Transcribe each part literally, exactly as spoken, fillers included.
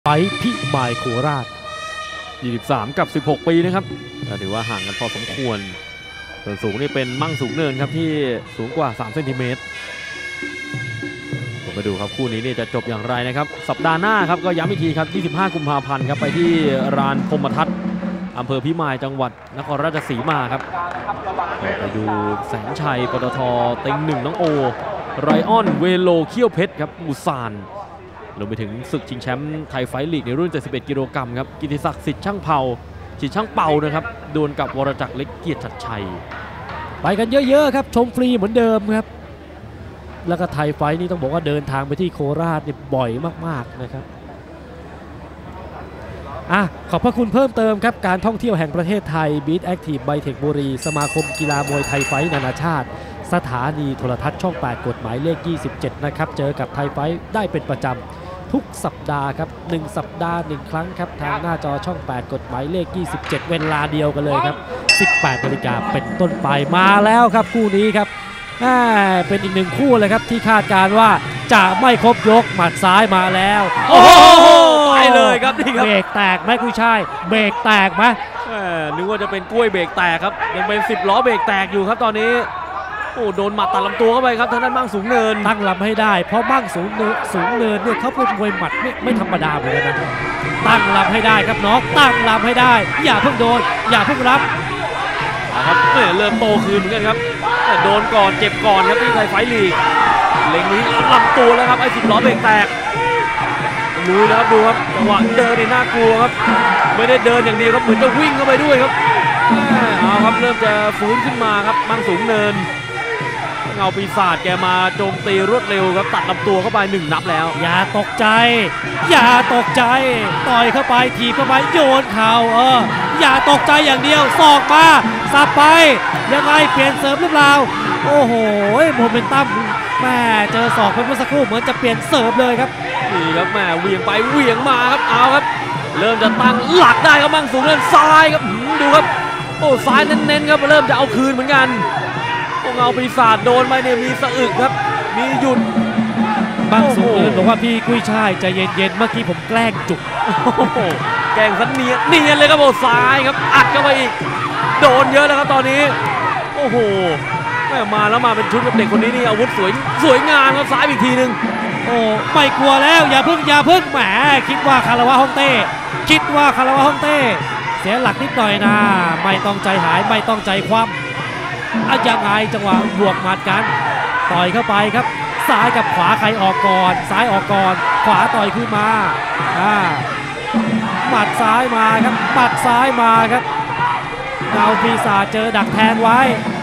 ไปพิมายโคราชยี่สิบสามกับสิบหกปีนะครับถือว่าห่างกันพอสมควรส่วนสูงนี่เป็นมั่งสูงเนินครับที่สูงกว่าสามเซนติเมตรมาดูครับคู่นี้นี่จะจบอย่างไรนะครับสัปดาห์หน้าครับก็ย้ำอีกทีครับยี่สิบห้ากุมภาพันธ์ครับไปที่ลานพรหมทัศน์อำเภอพิมายจังหวัดนครราชสีมาครับไปดูแสงชัยปตทเต็งหนึ่งน้องโอไรออนเวโลเขี้ยวเพชรครับอุซานรวมไปถึงศึกชิงแชมป์ไทยไฟท์ลีกในรุ่นเจ็ดสิบเอ็ดกิโลกรัมครับกิติศักดิ์สิทธิ์ช่างเผาสิทธิ์ช่างเป่านะครับดวลกับวรจักรเล็กเกียรติชัดชัยไปกันเยอะๆครับชมฟรีเหมือนเดิมครับแล้วก็ไทยไฟท์นี่ต้องบอกว่าเดินทางไปที่โคราชนี่บ่อยมากๆนะครับอ่ะขอบพระคุณเพิ่มเติมครับการท่องเที่ยวแห่งประเทศไทย Beat Active ไบเทคบุรีสมาคมกีฬามวยไทยไฟท์นานาชาติสถานีโทรทัศน์ช่องแปดกฎหมายเลขยี่สิบเจ็ดนะครับเจอกับไทยไฟท์ได้เป็นประจำทุกสัปดาห์ครับหนึ่งสัปดาห์หนึ่งครั้งครับทางหน้าจอช่องแปดกฎหมายเลขยี่สิบเจ็ดเวลาเดียวกันเลยครับสิบแปดนาฬิกาเป็นต้นไปมาแล้วครับคู่นี้ครับเป็นอีกหนึ่งคู่เลยครับที่คาดการว่าจะไม่ครบยกหมัดซ้ายมาแล้วโอ้โหไปเลยครับนี่ครับเบรกแตกไหมกุ้ยช่ายเบรกแตกไหมนึกว่าจะเป็นกล้วยเบรกแตกครับยังเป็นสิบล้อเบรกแตกอยู่ครับตอนนี้โอ้โดนหมัดตัดลำตัวเข้าไปครับทางด้านมั่งสูงเนินตั้งลำให้ได้เพราะมั่งสูงเนินสูงเนินเนี่ยเขาเป็นมวยหมัดไม่ไม่ธรรมดาเหมือนกันนะตั้งลำให้ได้ครับน้องตั้งลำให้ได้อย่าเพิ่งโดนอย่าเพิ่งรับครับเริ่มโตคืนเหมือนกันครับโดนก่อนเจ็บก่อนครับที่ไทยไฟท์ลีกเล็งนี้ลำตัวแล้วครับไอ้สิบล้อเบรกแตกดูนะครับดูครับจังหวะเดินนี่น่ากลัวครับไม่ได้เดินอย่างเดียวครับเหมือนจะวิ่งเข้าไปด้วยครับเอาครับเริ่มจะฟื้นขึ้นมาครับมั่งสูงเนินเงาปีศาจแกมาโจมตีรวดเร็วครับตัดลำตัวเข้าไปหนึ่งนับแล้วอย่าตกใจอย่าตกใจต่อยเข้าไปถีบเข้าไปโยนเข่าเอออย่าตกใจอย่างเดียวศอกมาสับไปยังไงเปลี่ยนเสริมหรือเปล่าโอ้โหโมเมนตัมแม่เจอศอกไปเมื่อสักครู่เหมือนจะเปลี่ยนเสริมเลยครับนี่ครับแม่เหวี่ยงไปเหวี่ยงมาครับเอาครับเริ่มจะตั้งหลักได้ครับมั่งสูงเนินซ้ายครับดูครับโอ้ซ้ายเน้นๆครับเริ่มจะเอาคืนเหมือนกันเงาปีศาจโดนไปเนี่ยมีสะอึกครับมีหยุดบางสูงเนินบอกว่าพี่กุ้ยช่ายใจเย็นๆเมื่อกี้ผมแกล้งจุกแกล้งสันเนียนเนียนเลยครับโอ้ซ้ายครับอัดเข้าไปอีกโดนเยอะแล้วครับตอนนี้โอ้โหแม่มาแล้วมาเป็นชุดกับเด็กคนนี้นี่อาวุธสวยสวยงามครับซ้ายอีกทีนึงโอ้ไม่กลัวแล้วอย่าพึ่งอย่าพึ่งแหมคิดว่าคาราวะฮ่องเต้คิดว่าคาราวะฮ่องเต้เสียหลักนิดหน่อยนะไม่ต้องใจหายไม่ต้องใจคว่ำอะยังไงจังหวะบวกหมัดกันต่อยเข้าไปครับซ้ายกับขวาใครออกก่อนซ้ายออกก่อนขวาต่อยขึ้นมาอ่าหมัดซ้ายมาครับหมัดซ้ายมาครับเงาปีศาจเจอดักแทงไว้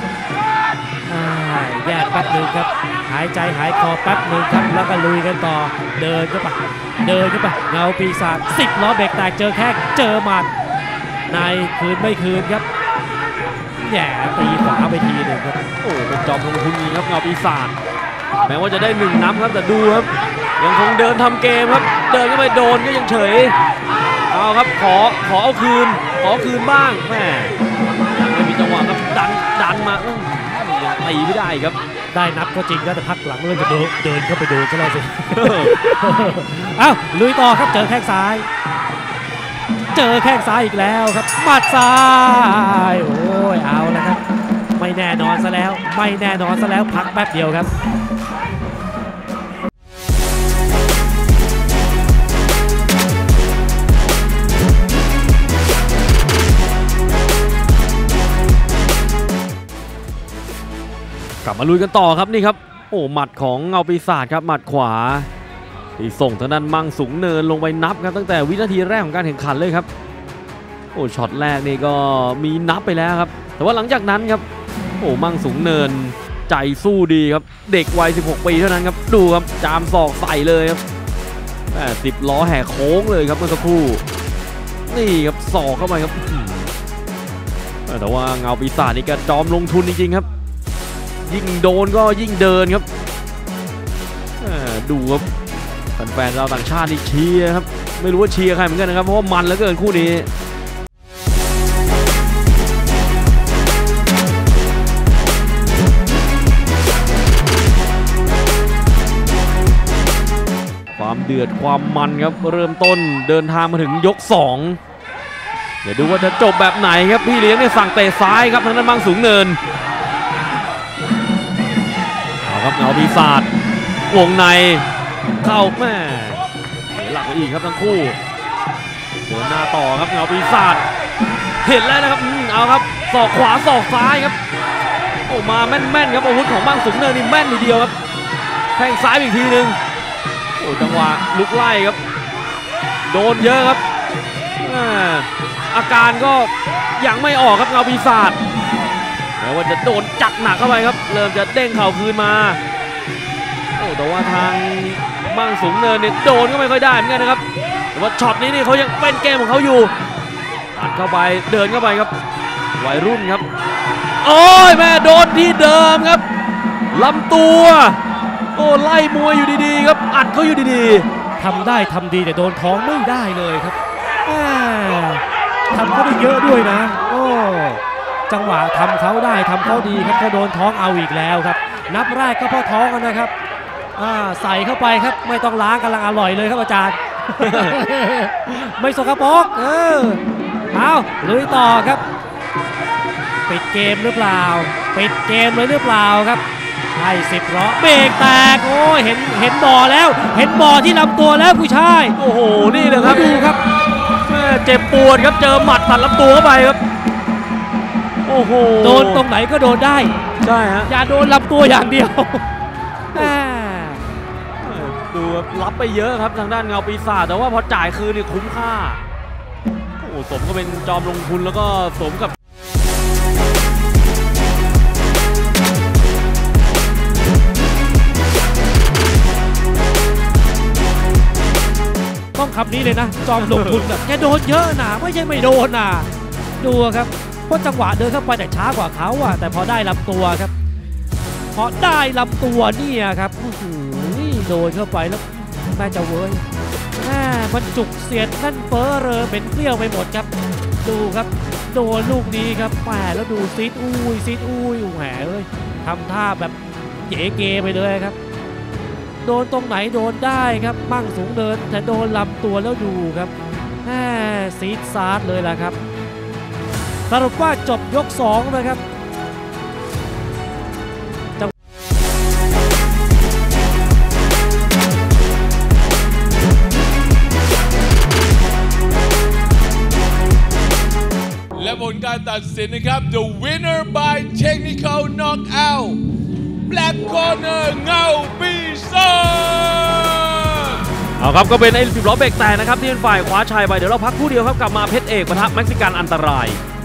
แยกแป๊บหนึ่งครับหายใจหายคอแป๊บหนึ่งครับแล้วก็ลุยกันต่อเดินเข้าไปเดินเข้าไปเงาปีศาจสิบล้อเบรกแตกเจอแข้งเจอหมัดในคืนไม่คืนครับแย่ตีขวาไปทีหนึ่งครับโอ้เป็นจอมลงทุนนี้ครับเงาปีศาจแม้ว่าจะได้หนึ่งนับครับแต่ดูครับยังคงเดินทำเกมครับเดินเข้าไปโดนก็ยังเฉยเอาครับขอขอเอาคืนขอคืนบ้างแม่ไม่มีจังหวะครับดันดันมายังตีไม่ได้ครับได้นับก็จริงนะแต่พักหลังเริ่มจะเดินเดินเข้าไปโดนซะแล้วสิเอ้าลุยต่อครับเจอแข้งซ้ายเจอแข้งซ้ายอีกแล้วครับหมัดซ้ายโอ้ยเอาแล้วครับไม่แน่นอนซะแล้วไม่แน่นอนซะแล้วพักแป๊บเดียวครับกลับมาลุยกันต่อครับนี่ครับโอ้หมัดของเงาปีศาจครับหมัดขวาที่ส่งทางด้านมั่งสูงเนินลงไปนับครับตั้งแต่วินาทีแรกของการแข่งขันเลยครับโอ้ช็อตแรกนี่ก็มีนับไปแล้วครับแต่ว่าหลังจากนั้นครับโอ้มั่งสูงเนินใจสู้ดีครับเด็กวัยสิบหกปีเท่านั้นครับดูครับจามศอกใส่เลยครับสิบล้อแห่โค้งเลยครับเมื่อสักครู่นี่ครับศอกเข้าไปครับแต่ว่าเงาปีศาจนี่ก็จอมลงทุนจริงๆครับยิ่งโดนก็ยิ่งเดินครับดูครับแฟนๆเราต่างชาตินี่เชียร์ครับไม่รู้ว่าเชียร์ใครเหมือนกันนะครับเพราะว่ามันเหลือเกินคู่นี้ความเดือดความมันครับเริ่มต้นเดินทางมาถึงยกสองเดี๋ยวดูว่าจะจบแบบไหนครับพี่เลี้ยงเนี่ยสั่งเตะซ้ายครับทางด้านมังสูงเนินเอาครับเงาปีศาจวงในเข้าแม่เสียหลักไปอีกครับทั้งคู่เดินหน้าต่อครับเงาปีศาจเห็นแล้วนะครับเอาครับศอกขวาศอกซ้ายครับโอ้มาแม่นๆครับอาวุธของมังสูงเนินนี่แม่นทีเดียวครับแทงซ้ายอีกทีหนึ่งโอ้จังหวะลุกไล่ครับโดนเยอะครับอาการก็ยังไม่ออกครับเงาปีศาจแม้ว่าจะโดนจัดหนักเข้าไปครับเริ่มจะเด้งเข่าคืนมาโอ้แต่ว่าทางมังสูงเนินเนี่ยโดนก็ไม่ค่อยได้เหมือนกันนะครับแต่ว่าช็อตนี้นี่เขายังเป็นเกมของเขาอยู่อัดเข้าไปเดินเข้าไปครับวัยรุ่นครับโอ้ยแม่โดนที่เดิมครับลำตัวโอ้ไล่มวยอยู่ดีๆครับอัดเขาอยู่ดีๆทำได้ทำดีแต่โดนท้องไม่ได้เลยครับทำเขาได้เยอะด้วยนะโอ้จังหวะทำเขาได้ทำเขาดีครับเขาโดนท้องเอาอีกแล้วครับนับแรกก็เพราะท้องกันนะครับใส่เข้าไปครับไม่ต้องล้างกำลังอร่อยเลยครับอาจารย์ ไม่สกปรกเออเอาลุยต่อครับปิดเกมหรือเปล่าปิดเกมเลยหรือเปล่าครับให้สิบล้อเบรกแตกโอ้เห็นเห็นบ่อแล้วเห็นบ่อที่ลำตัวแล้วผู้ชายโอ้โหนี่เลยครับดูครับเจ็บปวดครับเจอหมัดตัดลำตัวเข้าไปครับโอ้โหโดนตรงไหนก็โดนได้ใช่ฮะอย่าโดนลำตัวอย่างเดียวดูรับไปเยอะครับทางด้านเงาปีศาจแต่ว่าพอจ่ายคืนนี่คุ้มค่าโอ้สมก็เป็นจอมลงทุนแล้วก็สมกับต้องคำนี้เลยนะจอมลงทุนแบบแกโดนเยอะนะไม่ใช่ไม่โดนนะดูครับเพราะจังหวะเดินเข้าไปแต่ช้ากว่าเขาอะแต่พอได้ลำตัวครับพอได้ลำตัวเนี่ยครับโดนเข้าไปแล้วแม่จะเว้ยแม่มันจุกเสียดนั่นเฟ้อเรอเป็นเปรี้ยวไปหมดครับดูครับโดนลูกนี้ครับแหมแล้วดูซีดอุ้ยซีดอุ้ยแหมเลยทำท่าแบบเก๋เกไปเลยครับโดนตรงไหนโดนได้ครับมั่งสูงเดินแต่โดนลำตัวแล้วดูครับแหมซีดซาร์เลยล่ะครับสรุปว่าจบยกสองนะครับและผลการตัดสินนะครับ The winner by technical knockout Black Corner เงาปีศาจเอาครับก็เป็นไอ้สิบล้อเบรกแตกนะครับที่เป็นฝ่ายคว้าชัยไปเดี๋ยวเราพักคู่เดียวครับกลับมาเพชรเอกปะทะเม็กซิกันอันตราย